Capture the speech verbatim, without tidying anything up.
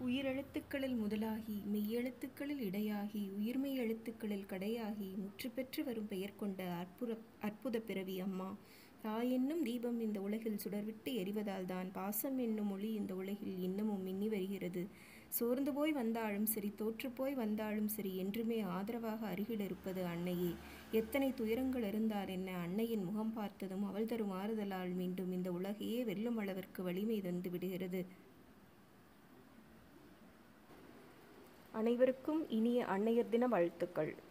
உயிரெழுத்துக்களில் முதலாகி மெய்யெழுத்துக்களில் இடையாகி உயிர்மெய் எழுத்துக்களில் கடையாகி முற்று பெற்று வரும் பெயர் கொண்ட அற்புத அற்புத பிறவி அம்மா. தாய் என்னும் தீபம் இந்த உலகில் சுடர்விட்டு எரிவதால் தான் பாசம் என்னும் ஒளி இந்த உலகில் இன்னமும் மின்னி வருகிறது. சோர்ந்து போய் வந்தாலும் சரி, தோற்றுப்போய் வந்தாலும் சரி, என்றுமே ஆதரவாக அருகில் இருப்பது அன்னையே. எத்தனை துயரங்கள் இருந்தால் என்ன, அன்னையின் முகம் பார்த்ததும் அவள் தரும் ஆறுதலால் மீண்டும் இந்த உலகையே வெல்லும் அளவிற்கு வலிமை தந்து விடுகிறது. அனைவருக்கும் இனிய அன்னையர் தின வாழ்த்துக்கள்.